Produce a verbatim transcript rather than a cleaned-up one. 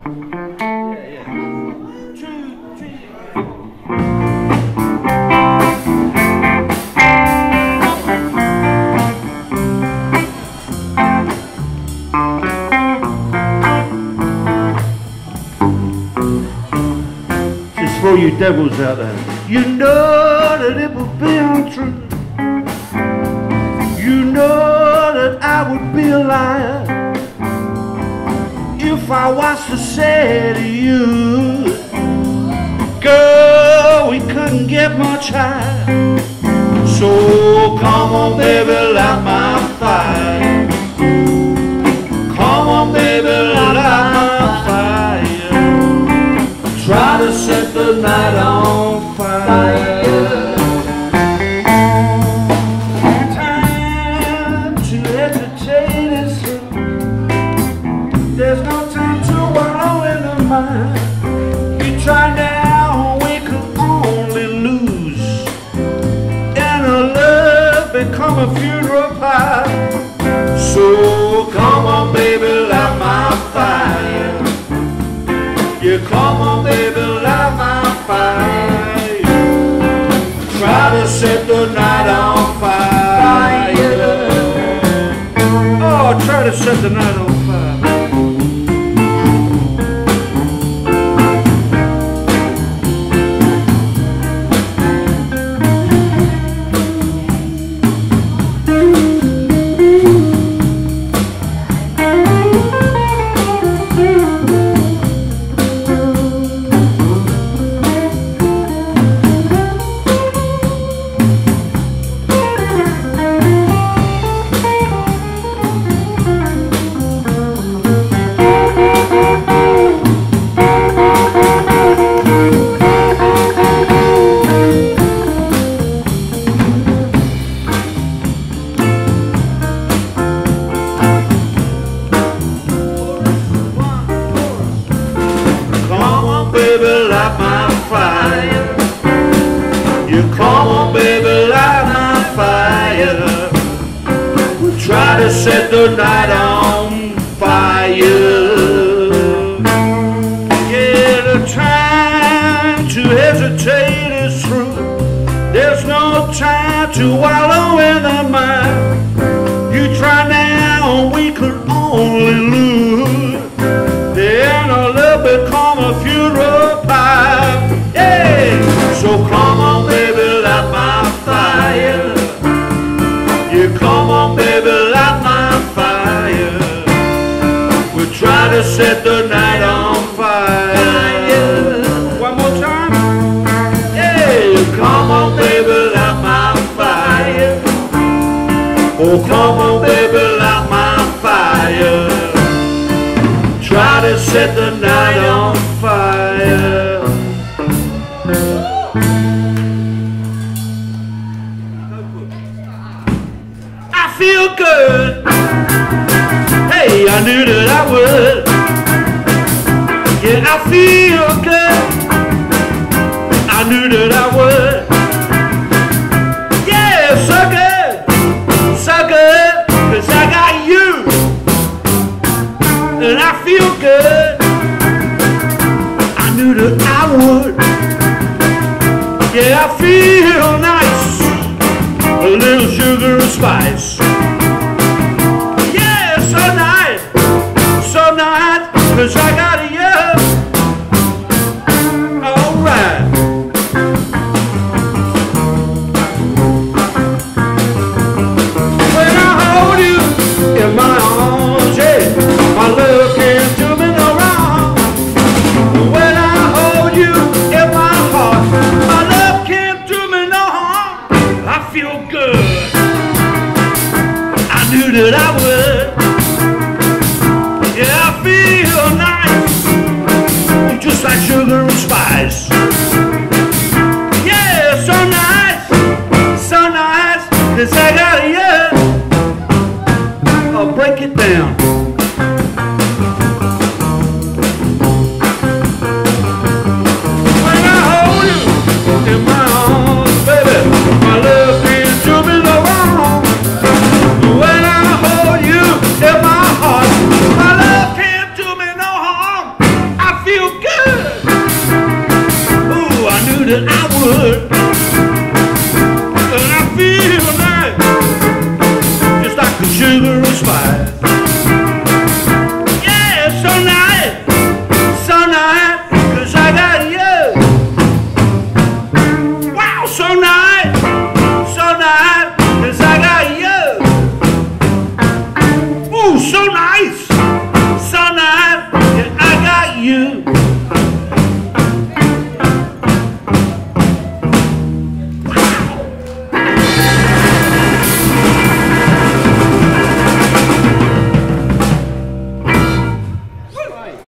For you devils out there, you know that it would be untrue. You know that I would be a liar if I was to say to you, girl, we couldn't get much higher. So come on, baby, light my fire. Come on, baby, light my fire. Try to set the night on fire. Time to entertain is through. There's no time to wallow in the mind. You try now, we could only lose, and our love become a funeral pie. So come on, baby, light my fire. You come on, baby, light my fire. Try to set the night on fire. Oh, try to set the night on fire. Baby, light my fire. You come on, baby, light my fire. We'll try to set the night on fire. Yeah, the time to hesitate is through. There's no time to wallow in the mind. You try now, we could only lose. Then our love become a funeral pie. Yeah. So come on, baby, light my fire. You come on, baby, light my fire. We'll try to set the night on fire. One more time. Yeah. You come on, baby, light my fire. Oh, come on, baby, light my fire. Try to set the night on fire. I feel good. Hey, I knew that I would. Yeah, I feel good. I knew that I would. Yeah, so good, so good, 'cause I got you. And I feel good. I knew that I would. Yeah, I feel nice. A little sugar and spice. Yeah, so nice, so nice, 'cause I got you. All right. When I hold you in my arms, yeah, my love can't do me no wrong. When I hold you in my heart, my love can't do me no harm. I feel good. I knew that I would. Yeah, I feel nice. that I would. And I feel like just like the sugar of spice.